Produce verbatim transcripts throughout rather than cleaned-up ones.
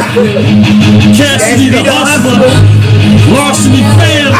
Cassidy the hustler, larceny fam.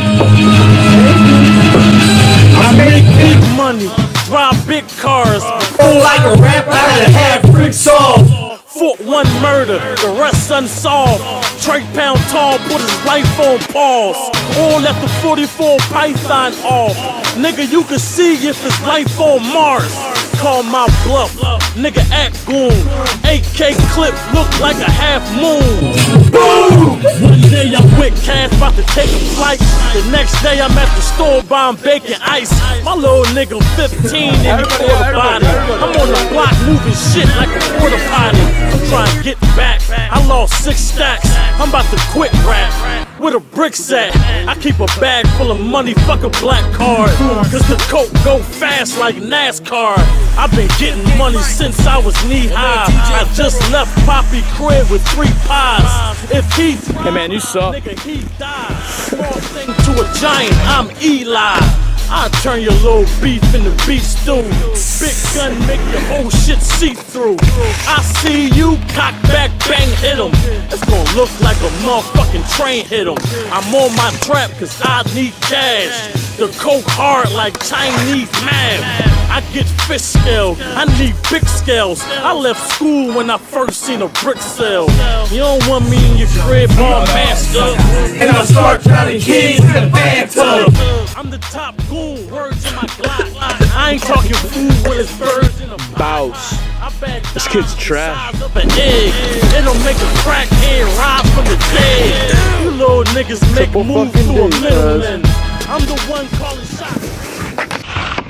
I make big money, drive big cars, feel like a rap out of half brick songs. Fought one murder, the rest unsolved. Trey Pound Tall put his life on pause. All left the forty-four Python off. Nigga, you can see if it's life on Mars. Call my bluff, nigga act goon. A K clip look like a half moon. Boom! One day I'm with cash, about to take a flight. The next day I'm at the store buying bacon ice. My little nigga fifteen and he quarter body. I'm on the block moving shit like a quarter potty. I'm trying to get back, I lost six stacks. I'm about to quit rap. Where the bricks at? I keep a bag full of money, fuck a black card. Cause the coke go fast like NASCAR. I've been getting money since I was knee high. I just left Poppy crib with three pies. If he, hey man, you suck. Nigga, he died. Small thing to a giant, I'm Eli. I turn your little beef into beef stew. Big gun make your whole shit see through. I see you, cock back, bang, hit him. It's gonna look like a motherfucking train hit him. I'm on my trap cause I need cash. The coke hard like Chinese math. I get fish scales, I need big scales. I left school when I first seen a brick sale. You don't want me in your crib all masked up. And I start drowning kids in the bathtub. I'm the top goon, words in my Glock. I ain't talking food when it's birds in a bouse. This kid's trash. It'll make a crackhead ride from the dead. You little niggas make moves to a middleman. I'm the one calling shots.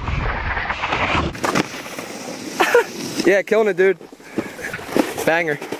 Yeah, killing it, dude. Banger.